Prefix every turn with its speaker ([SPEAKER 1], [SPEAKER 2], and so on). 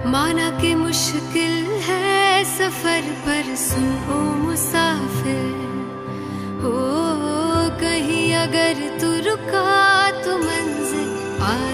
[SPEAKER 1] माना कि मुश्किल है सफर पर सुन ओ मुसाफिर, हो कहीं अगर तू रुका तो मंजिल